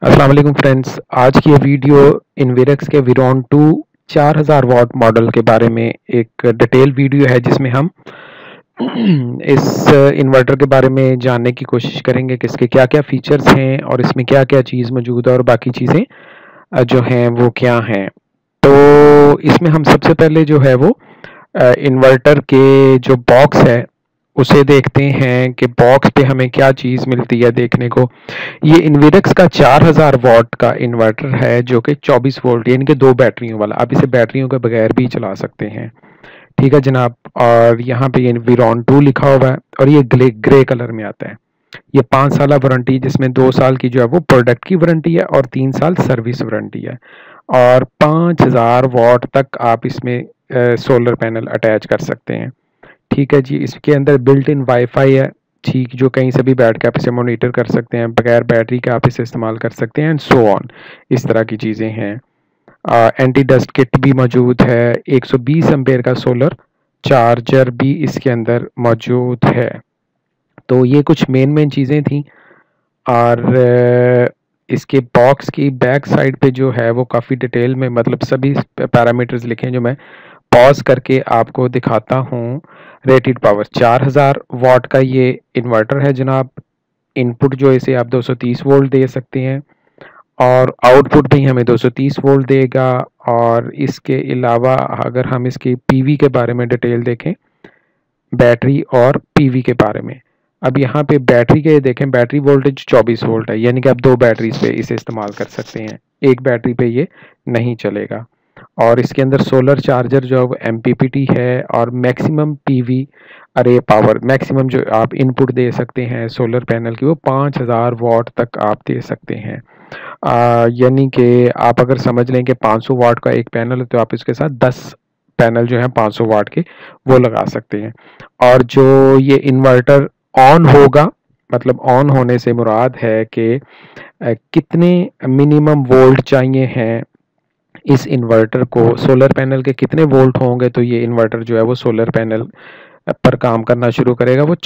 अस्सलाम वालेकुम फ्रेंड्स। आज की ये वीडियो इन्वेरेक्स के विरोन 2 4000 वाट मॉडल के बारे में एक डिटेल वीडियो है जिसमें हम इस इन्वर्टर के बारे में जानने की कोशिश करेंगे कि इसके क्या क्या फीचर्स हैं और इसमें क्या क्या चीज़ मौजूद है और बाकी चीज़ें जो हैं वो क्या हैं। तो इसमें हम सबसे पहले जो है वो इन्वर्टर के जो बॉक्स है उसे देखते हैं कि बॉक्स पे हमें क्या चीज़ मिलती है देखने को। ये इन्वेरेक्स का 4000 वॉट का इन्वर्टर है जो कि 24 वोल्ट यानी कि 2 बैटरियों वाला। आप इसे बैटरियों के बगैर भी चला सकते हैं। ठीक है जनाब। और यहाँ पे ये विरॉन 2 लिखा हुआ है और ये ग्रे कलर में आता है। ये 5 साल वारंटी जिसमें 2 साल की जो है वो प्रोडक्ट की वारंटी है और 3 साल सर्विस वारंटी है। और 5000 वॉट तक आप इसमें सोलर पैनल अटैच कर सकते हैं। ठीक है जी। इसके अंदर बिल्ट इन वाईफाई है। ठीक, जो कहीं से भी बैठ के आप इसे मॉनिटर कर सकते हैं, बगैर बैटरी के आप इसे इस्तेमाल कर सकते हैं एंड सो ऑन। इस तरह की चीज़ें हैं। एंटी डस्ट किट भी मौजूद है। 120 एम्पेयर का सोलर चार्जर भी इसके अंदर मौजूद है। तो ये कुछ मेन चीज़ें थी। और इसके बॉक्स की बैक साइड पे जो है वो काफ़ी डिटेल में मतलब सभी पैरामीटर्स लिखे हैं जो मैं पॉज करके आपको दिखाता हूँ। रेटेड पावर 4000 वाट का ये इन्वर्टर है जनाब। इनपुट जो इसे आप 230 वोल्ट दे सकते हैं और आउटपुट भी हमें 230 वोल्ट देगा। और इसके अलावा अगर हम इसकी पीवी के बारे में डिटेल देखें, बैटरी और पीवी के बारे में, अब यहाँ पे बैटरी के देखें, बैटरी वोल्टेज 24 वोल्ट है यानी कि आप 2 बैटरीज पे इसे इस्तेमाल कर सकते हैं। एक बैटरी पे ये नहीं चलेगा। और इसके अंदर सोलर चार्जर जो है वो MPPT है और मैक्सिमम पीवी अरे पावर मैक्सिमम जो आप इनपुट दे सकते हैं सोलर पैनल की वो 5000 वाट तक आप दे सकते हैं। यानी कि आप अगर समझ लें कि 500 वाट का एक पैनल है तो आप इसके साथ 10 पैनल जो है 500 वाट के वो लगा सकते हैं। और जो ये इन्वर्टर ऑन होगा, मतलब ऑन होने से मुराद है कि कितने मिनिमम वोल्ट चाहिए हैं इस इन्वर्टर को, सोलर पैनल के कितने वोल्ट होंगे तो ये इन्वर्टर जो है वो सोलर पैनल पर काम करना शुरू करेगा। वो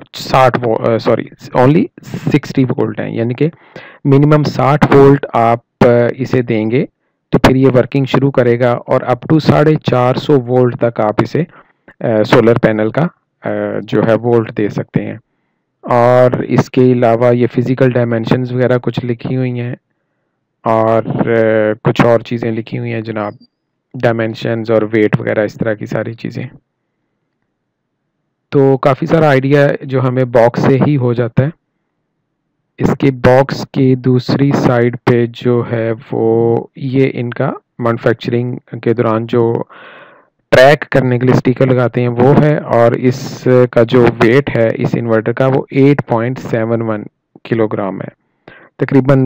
660 सॉरी ओनली 60 वोल्ट है यानी कि मिनिमम 60 वोल्ट आप इसे देंगे तो फिर ये वर्किंग शुरू करेगा और अप टू 450 वोल्ट तक आप इसे सोलर पैनल का जो है वोल्ट दे सकते हैं। और इसके अलावा ये फिज़िकल डायमेंशंस वगैरह कुछ लिखी हुई हैं और कुछ और चीज़ें लिखी हुई हैं जनाब, डायमेंशंस और वेट वगैरह इस तरह की सारी चीज़ें। तो काफ़ी सारा आइडिया जो हमें बॉक्स से ही हो जाता है। इसके बॉक्स की दूसरी साइड पे जो है वो ये इनका मैन्युफैक्चरिंग के दौरान जो ट्रैक करने के लिए स्टिकर लगाते हैं वो है। और इसका जो वेट है इस इन्वर्टर का वो 8.71 किलोग्राम है। तकरीबन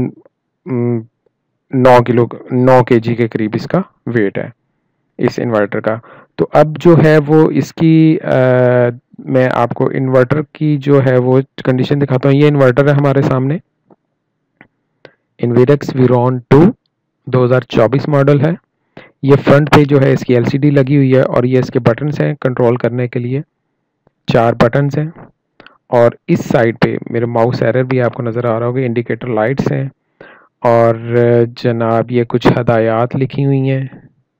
9 केजी के करीब इसका वेट है इस इन्वर्टर का। तो अब जो है वो इसकी मैं आपको इन्वर्टर की जो है वो कंडीशन दिखाता हूँ। ये इन्वर्टर है हमारे सामने, इन्वेरेक्स विरोन 2 2024 मॉडल है। ये फ्रंट पे जो है इसकी LCD लगी हुई है और ये इसके बटन्स हैं कंट्रोल करने के लिए, 4 बटन्स हैं। और इस साइड पे मेरे माउस एरर भी आपको नज़र आ रहा होगा, इंडिकेटर लाइट्स हैं। और जनाब ये कुछ हदायत लिखी हुई हैं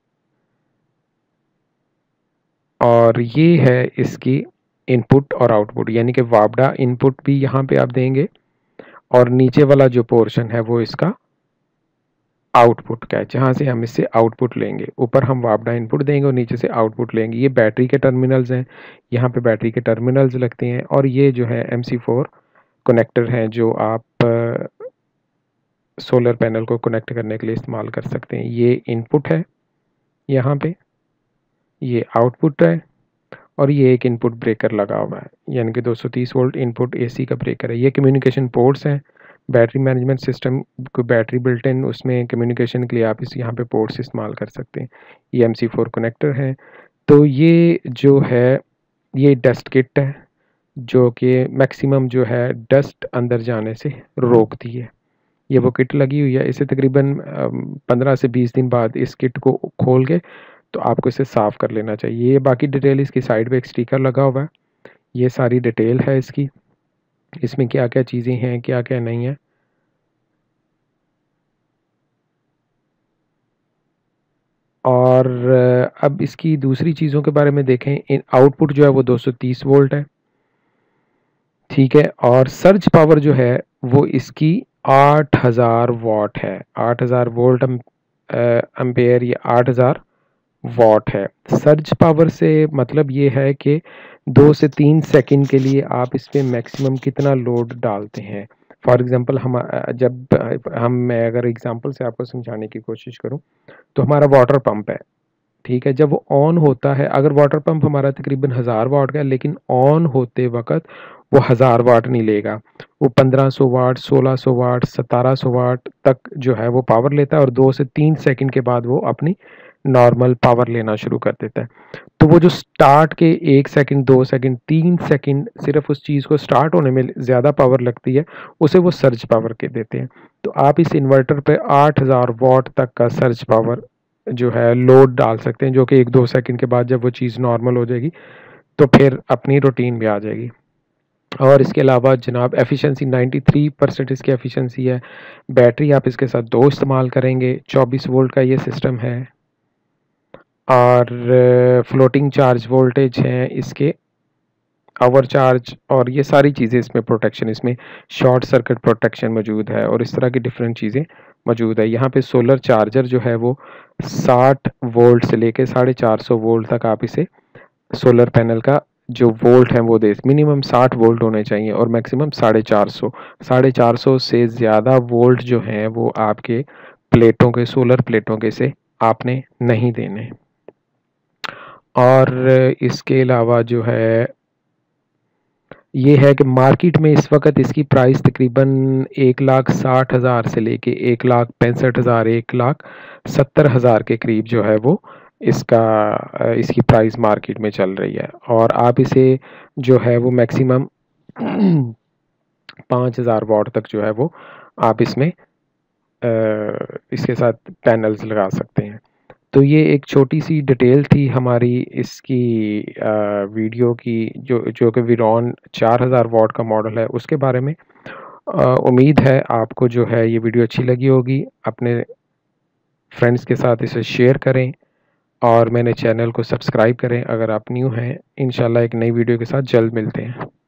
और ये है इसकी इनपुट और आउटपुट यानी कि वापडा इनपुट भी यहाँ पे आप देंगे और नीचे वाला जो पोर्शन है वो इसका आउटपुट का है जहाँ से हम इससे आउटपुट लेंगे। ऊपर हम वापडा इनपुट देंगे और नीचे से आउटपुट लेंगे। ये बैटरी के टर्मिनल्स हैं, यहाँ पे बैटरी के टर्मिनल्स लगते हैं। और ये जो है MC4 कनेक्टर हैं जो आप सोलर पैनल को कनेक्ट करने के लिए इस्तेमाल कर सकते हैं। ये इनपुट है यहाँ पे, ये आउटपुट है और ये एक इनपुट ब्रेकर लगा हुआ है यानी कि 230 वोल्ट इनपुट AC का ब्रेकर है। ये कम्युनिकेशन पोर्ट्स हैं, बैटरी मैनेजमेंट सिस्टम को बैटरी बिल्ट इन उसमें कम्युनिकेशन के लिए आप इस यहाँ पे पोर्ट्स इस्तेमाल कर सकते हैं। ये MC4 कनेक्टर है। तो ये जो है ये डस्ट किट है जो कि मैक्सिमम जो है डस्ट अंदर जाने से रोकती है। ये वो किट लगी हुई है। इसे तकरीबन 15 से 20 दिन बाद इस किट को खोल के तो आपको इसे साफ़ कर लेना चाहिए। ये बाकी डिटेल इसकी साइड पे एक स्टिकर लगा हुआ है, ये सारी डिटेल है इसकी, इसमें क्या क्या चीज़ें हैं क्या क्या नहीं है। और अब इसकी दूसरी चीज़ों के बारे में देखें, इन आउटपुट जो है वो 230 वोल्ट है, ठीक है। और सर्ज पावर जो है वो इसकी 8000 वाट है, 8000 वोल्ट एम्पेयर, ये 8000 वाट है। सर्ज पावर से मतलब ये है कि 2 से 3 सेकंड के लिए आप इस पे मैक्सिमम कितना लोड डालते हैं। फॉर एग्जांपल मैं अगर एग्जांपल से आपको समझाने की कोशिश करूं, तो हमारा वाटर पंप है, ठीक है। जब वो ऑन होता है, अगर वाटर पंप हमारा तकरीबन 1000 वाट का है, लेकिन ऑन होते वक्त वो 1000 वाट नहीं लेगा, वो 1500 वाट, 1600 वाट, 1700 वाट तक जो है वो पावर लेता है, और 2 से 3 सेकंड के बाद वो अपनी नॉर्मल पावर लेना शुरू कर देता है। तो वो जो स्टार्ट के 1 सेकंड, 2 सेकंड, 3 सेकंड सिर्फ उस चीज़ को स्टार्ट होने में ज़्यादा पावर लगती है, उसे वो सर्ज पावर के देते हैं। तो आप इस इन्वर्टर पे 8000 वाट तक का सर्ज पावर जो है लोड डाल सकते हैं, जो कि 1-2 सेकंड के बाद जब वो चीज़ नॉर्मल हो जाएगी तो फिर अपनी रूटीन में आ जाएगी। और इसके अलावा जनाब एफिशिएंसी 93% इसकी एफिशिएंसी है। बैटरी आप इसके साथ 2 इस्तेमाल करेंगे, 24 वोल्ट का ये सिस्टम है, और फ्लोटिंग चार्ज वोल्टेज हैं इसके, आवर चार्ज, और ये सारी चीज़ें इसमें प्रोटेक्शन, इसमें शॉर्ट सर्किट प्रोटेक्शन मौजूद है, और इस तरह की डिफरेंट चीज़ें मौजूद है। यहाँ पे सोलर चार्जर जो है वो 60 वोल्ट से लेके 450 वोल्ट तक आप इसे सोलर पैनल का जो वोल्ट है वो दे, मिनिमम 60 वोल्ट होने चाहिए और मैक्सिमम 450। 450 से ज़्यादा वोल्ट जो हैं वो आपके प्लेटों के, सोलर प्लेटों के से आपने नहीं देने। और इसके अलावा जो है ये है कि मार्केट में इस वक्त इसकी प्राइस तकरीबन 1,60,000 से लेके 1,65,000, 1,70,000 के करीब जो है वो इसकी प्राइस मार्केट में चल रही है। और आप इसे जो है वो मैक्सिमम 5,000 वाट तक जो है वो आप इसमें इसके साथ पैनल्स लगा सकते हैं। तो ये एक छोटी सी डिटेल थी हमारी इसकी वीडियो की, जो कि विरॉन 4000 वाट का मॉडल है उसके बारे में। उम्मीद है आपको जो है ये वीडियो अच्छी लगी होगी। अपने फ्रेंड्स के साथ इसे शेयर करें और मेरे चैनल को सब्सक्राइब करें अगर आप न्यू हैं। इंशाल्लाह एक नई वीडियो के साथ जल्द मिलते हैं।